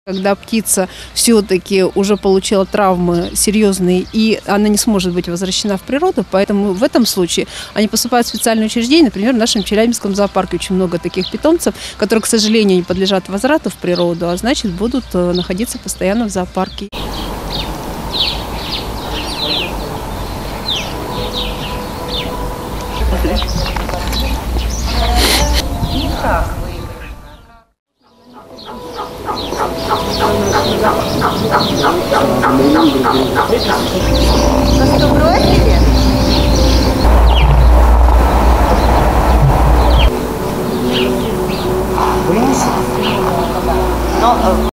Когда птица все-таки уже получила травмы серьезные, и она не сможет быть возвращена в природу, поэтому в этом случае они поступают в специальные учреждения. Например, в нашем Челябинском зоопарке очень много таких питомцев, которые, к сожалению, не подлежат возврату в природу, а значит, будут находиться постоянно в зоопарке. Просто брось.